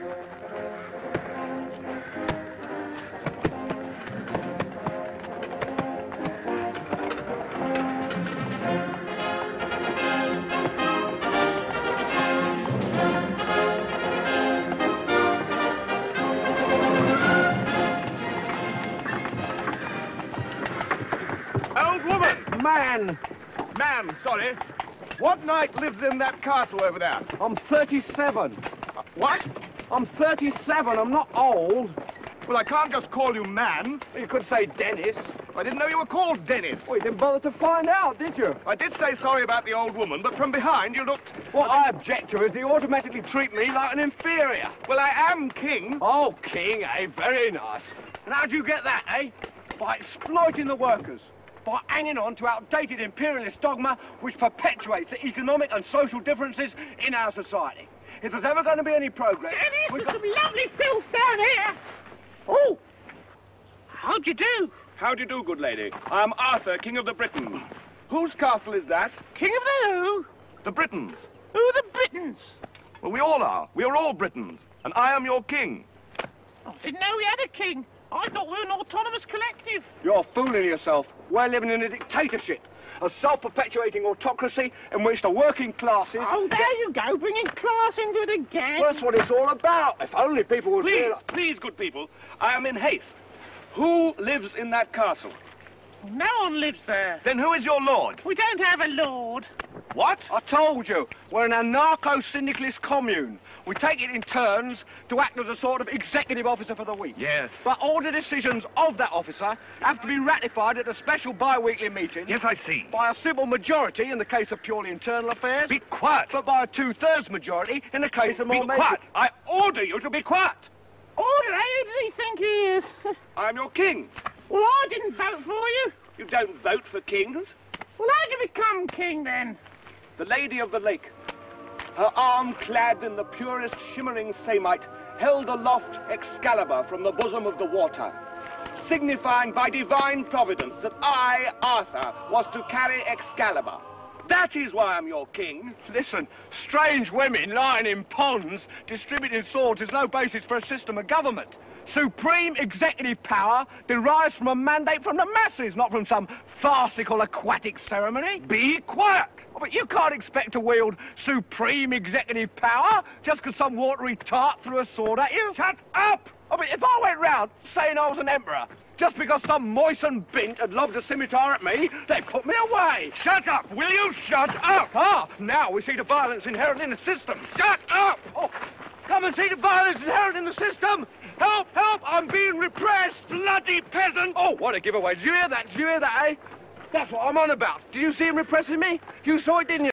Ma'am, sorry. What knight lives in that castle over there? I'm 37. What? I'm 37, I'm not old. Well, I can't just call you man. You could say Dennis. I didn't know you were called Dennis. Well, you didn't bother to find out, did you? I did say sorry about the old woman, but from behind you looked... What I object to is you automatically treat me like an inferior. Well, I am king. Oh, king, eh? Very nice. And how'd you get that, eh? By exploiting the workers. By hanging on to outdated imperialist dogma which perpetuates the economic and social differences in our society. If there's ever going to be any progress... Dennis, there's some lovely filth down here. Oh, how'd you do? How do you do, good lady? I'm Arthur, King of the Britons. Whose castle is that? King of the who? The Britons. Who are the Britons? Well, we all are. We are all Britons. And I am your king. I didn't know we had a king. I thought we were an autonomous collective. You're fooling yourself. We're living in a dictatorship. A self-perpetuating autocracy in which the working classes... Oh, there you go, bringing class into it again. Well, that's what it's all about. If only people would... Please, please, good people. I am in haste. Who lives in that castle? No one lives there. Then who is your lord? We don't have a lord. What? I told you, we're an anarcho-syndicalist commune. We take it in turns to act as a sort of executive officer for the week. Yes. But all the decisions of that officer have to be ratified at a special biweekly meeting. Yes, I see. By a simple majority in the case of purely internal affairs. Be quiet. But by a two-thirds majority in the case of more... Be quiet. I order you to be quiet. Order, who does he think he is? I'm your king. Well, I didn't vote for you. You don't vote for kings. Well, how'd you become king, then? The Lady of the Lake, her arm clad in the purest shimmering samite, held aloft Excalibur from the bosom of the water, signifying by divine providence that I, Arthur, was to carry Excalibur. That is why I'm your king. Listen, strange women lying in ponds distributing swords is no basis for a system of government. Supreme executive power derives from a mandate from the masses, not from some farcical aquatic ceremony. Be quiet. Oh, but you can't expect to wield supreme executive power just because some watery tart threw a sword at you. Shut up! I mean, if I went round saying I was an emperor, just because some moistened bint had lobbed a scimitar at me, they'd put me away. Shut up! Will you shut up? Ah, now we see the violence inherent in the system. Shut up! Oh, come and see the violence inherent in the system. Help, help, I'm being repressed. Bloody peasant! Oh, what a giveaway. Did you hear that? Did you hear that, eh? That's what I'm on about. Did you see him repressing me? You saw it, didn't you?